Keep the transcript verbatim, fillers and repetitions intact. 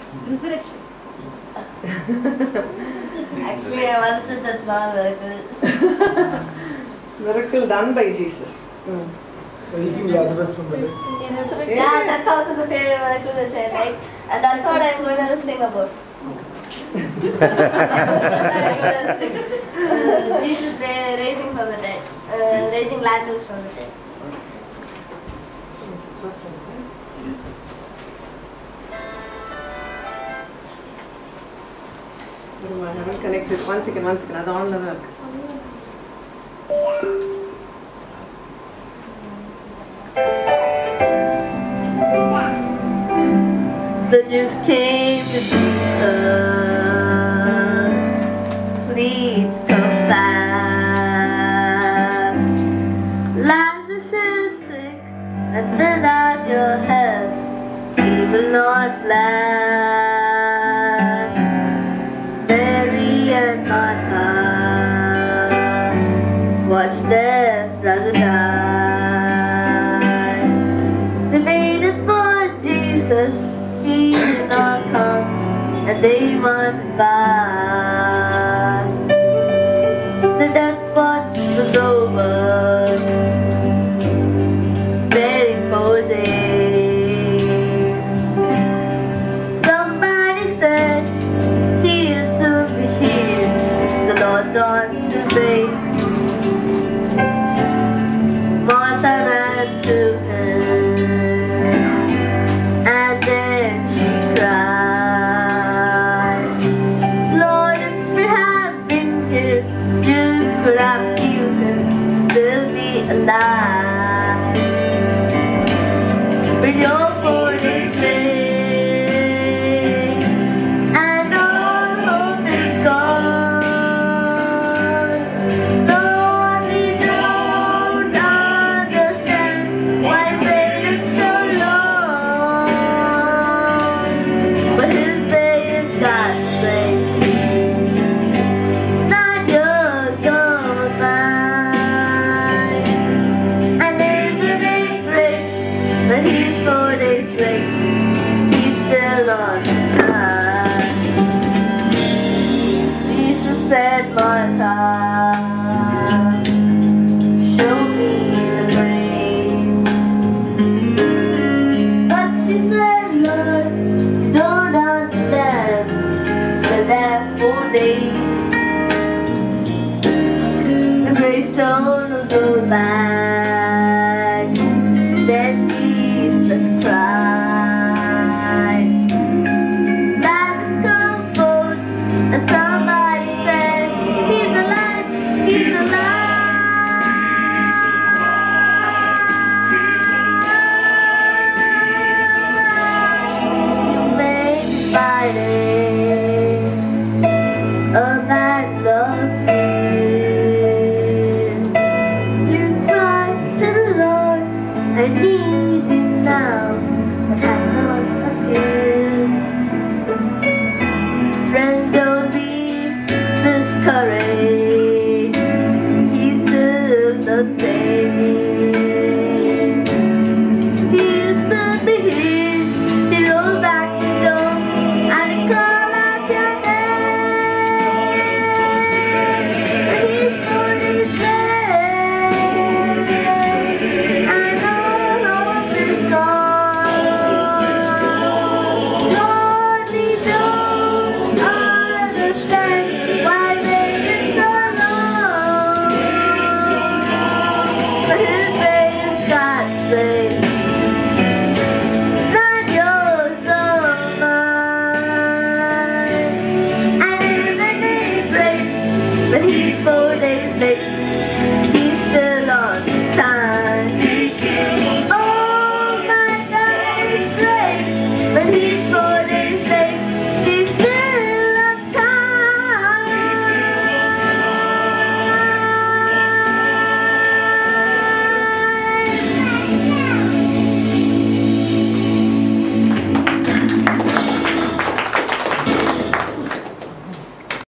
Resurrection. Actually, I once said that's not a miracle. Miracle done by Jesus. Mm. Raising Lazarus from the dead. Yeah, that's also the favorite miracle which I like. And that's what I'm going to sing about. uh, Jesus raising from the dead. Uh, raising Lazarus from the dead. First one. I haven't connected. One second, one second. That's on the work. The news came to Jesus. Please come fast. Lazarus is sick and without your help he will not last. Mary and Martha watched their brother die. They waited for Jesus, he did not come, and they went by. The death watch was over.